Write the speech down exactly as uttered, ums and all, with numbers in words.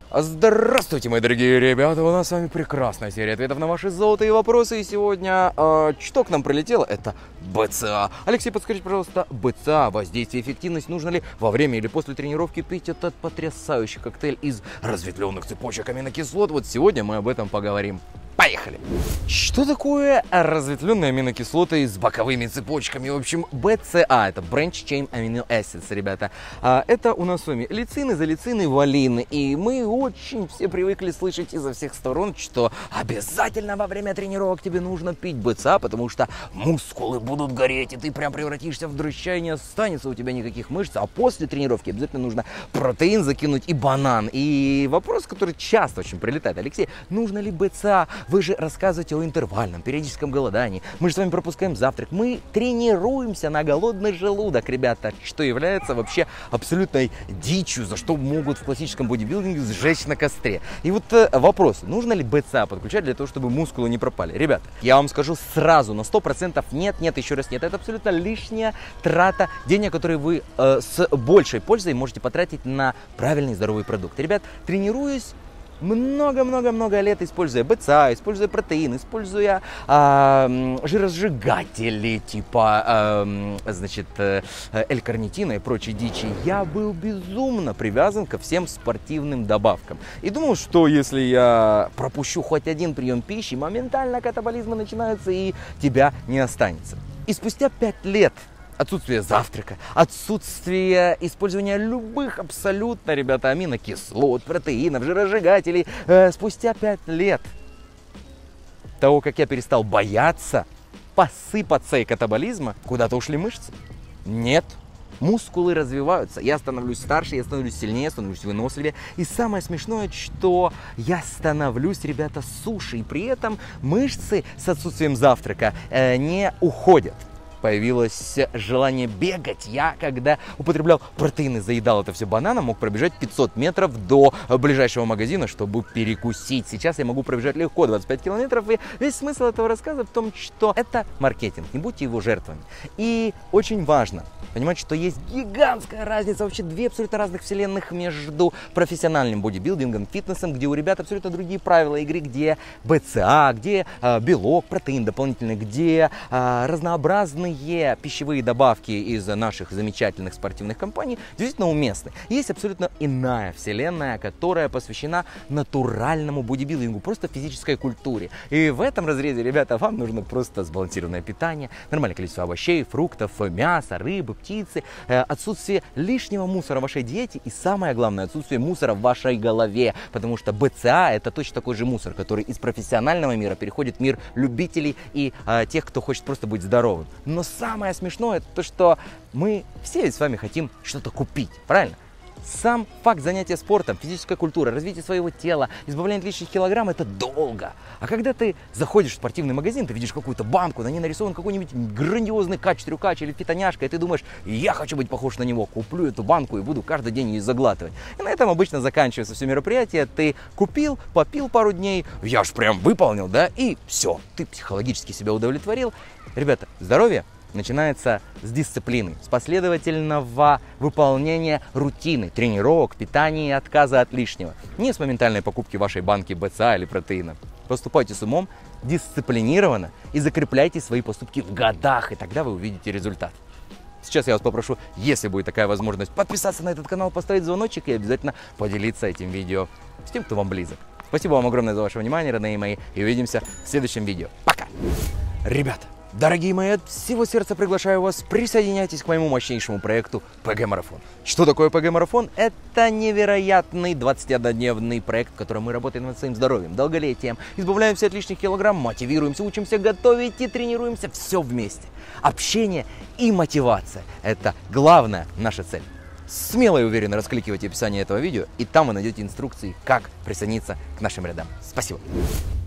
Здравствуйте, мои дорогие ребята, у нас с вами прекрасная серия ответов на ваши золотые вопросы. И сегодня, э, что к нам прилетело, это БЦА. Алексей, подскажите, пожалуйста, БЦА, воздействие, эффективность, нужно ли во время или после тренировки пить этот потрясающий коктейль из разветвленных цепочек аминокислот? Вот сегодня мы об этом поговорим. Поехали! Что такое разветвленные аминокислоты с боковыми цепочками? В общем, БЦА, это Branch Chain Amino Acids, ребята. А, это у нас с вами лецин, изолецин и валин. И мы очень все привыкли слышать изо всех сторон, что обязательно во время тренировок тебе нужно пить БЦА, потому что мускулы будут гореть, и ты прям превратишься в дрыща, и не останется у тебя никаких мышц. А после тренировки обязательно нужно протеин закинуть и банан. И вопрос, который часто очень прилетает: Алексей, нужно ли БЦА? Вы же рассказываете о интервальном периодическом голодании. Мы же с вами пропускаем завтрак. Мы тренируемся на голодный желудок, ребята, что является вообще абсолютной дичью, за что могут в классическом бодибилдинге сжечь на костре. И вот э, вопрос, нужно ли БЦА подключать для того, чтобы мускулы не пропали? Ребята, я вам скажу сразу, на сто процентов нет, нет, еще раз нет. Это абсолютно лишняя трата денег, которые вы э, с большей пользой можете потратить на правильный здоровый продукт. Ребят, тренируюсь много-много-много лет, используя БЦА, используя протеин, используя э, жиросжигатели типа э, значит, э, L-карнитина и прочей дичи, я был безумно привязан ко всем спортивным добавкам. И думал, что если я пропущу хоть один прием пищи, моментально катаболизмы начинаются и тебя не останется. И спустя пять лет отсутствие завтрака, отсутствие использования любых абсолютно, ребята, аминокислот, протеинов, жиросжигателей. Э, спустя пять лет того, как я перестал бояться посыпаться и катаболизма, куда-то ушли мышцы? Нет. Мускулы развиваются, я становлюсь старше, я становлюсь сильнее, становлюсь выносливее. И самое смешное, что я становлюсь, ребята, суше. И при этом мышцы с отсутствием завтрака э, не уходят. Появилось желание бегать. Я, когда употреблял протеины, заедал это все бананом, мог пробежать пятьсот метров до ближайшего магазина, чтобы перекусить. Сейчас я могу пробежать легко двадцать пять километров. И весь смысл этого рассказа в том, что это маркетинг. Не будьте его жертвами. И очень важно понимать, что есть гигантская разница, вообще две абсолютно разных вселенных между профессиональным бодибилдингом, фитнесом, где у ребят абсолютно другие правила игры, где БЦА, где э, белок, протеин дополнительный, где э, разнообразные пищевые добавки из наших замечательных спортивных компаний действительно уместны. Есть абсолютно иная вселенная, которая посвящена натуральному бодибилдингу, просто физической культуре. И в этом разрезе, ребята, вам нужно просто сбалансированное питание, нормальное количество овощей, фруктов, мяса, рыбы, птицы, отсутствие лишнего мусора в вашей диете и, самое главное, отсутствие мусора в вашей голове, потому что БЦА — это точно такой же мусор, который из профессионального мира переходит в мир любителей и а, тех, кто хочет просто быть здоровым. Но самое смешное то, что мы все ведь с вами хотим что-то купить, правильно? Сам факт занятия спортом, физическая культура, развитие своего тела, избавление от лишних килограмм — это долго. А когда ты заходишь в спортивный магазин, ты видишь какую-то банку, на ней нарисован какой-нибудь грандиозный кач-трюкач или фитоняшка, и ты думаешь: я хочу быть похож на него, куплю эту банку и буду каждый день ее заглатывать. И на этом обычно заканчивается все мероприятие. Ты купил, попил пару дней, я ж прям выполнил, да, и все, ты психологически себя удовлетворил. Ребята, здоровье начинается с дисциплины, с последовательного выполнения рутины, тренировок, питания и отказа от лишнего. Не с моментальной покупки вашей банки БЦА или протеина. Поступайте с умом, дисциплинированно и закрепляйте свои поступки в годах, и тогда вы увидите результат. Сейчас я вас попрошу, если будет такая возможность, подписаться на этот канал, поставить звоночек и обязательно поделиться этим видео с тем, кто вам близок. Спасибо вам огромное за ваше внимание, родные мои, и увидимся в следующем видео. Пока! Ребята, дорогие мои, от всего сердца приглашаю вас, присоединяйтесь к моему мощнейшему проекту ПГ-марафон. Что такое ПГ-марафон? Это невероятный двадцатиоднодневный проект, в котором мы работаем над своим здоровьем, долголетием, избавляемся от лишних килограмм, мотивируемся, учимся готовить и тренируемся все вместе. Общение и мотивация – это главная наша цель. Смело и уверенно раскликивайте описание этого видео, и там вы найдете инструкции, как присоединиться к нашим рядам. Спасибо!